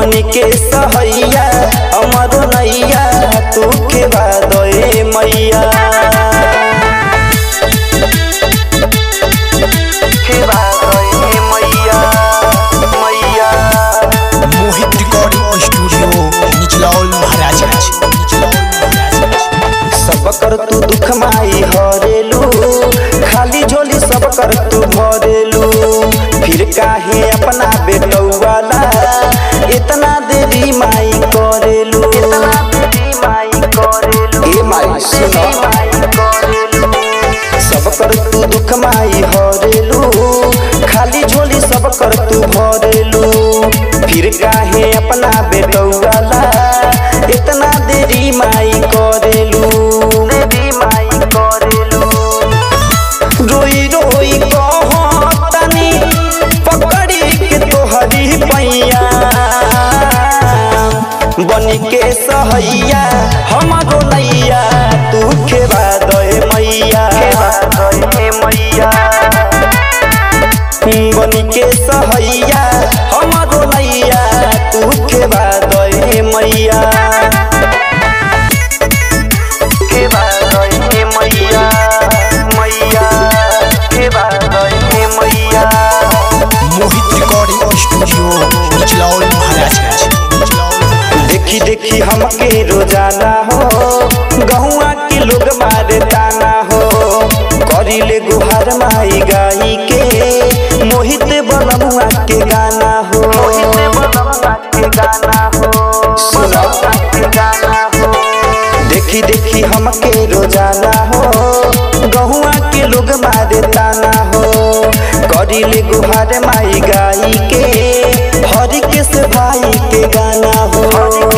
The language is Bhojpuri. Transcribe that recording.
बन के सहैया अमर नैया तू खेवा दे मैया खेवा दे मैया मैया। Mohit recording studio Nichlaul Maharajganj. सब कर तू दुख माई हरेलू खाली झोली सब कर तू भरेलू फिर काहे अपना बेटौवाला इतना देरी माई करेलू ए माई सुनो सब कर तू दुख माई हरेलू खाली झोली सब कर तू भरेलू फिर काहे अपना बेटौवाला इतना देरी माई करेलू रोई रोई कहतनी पकड़ी के तोहरी पैया बन के सहैया हमरो नैया तू खेवा दे मैया मैया बन के सहैया हमरो नैया तू खेवा दे मैया खेवा दे मैया मैया खेवा दे मैया। Mohit recording studio Nichlaul Maharajganj. देखी देखी हमके रोजाना हो गहुआ के लोग मारे ताना हो करिले गुहार माई गाई के मोहित बलमुआ के गाना हो सुनो देखी देखी हमके रोजाना हो गहुआ के लोग मारे ताना हो करिले गुहार माई गाई के हरि के से भाई के गाना हो।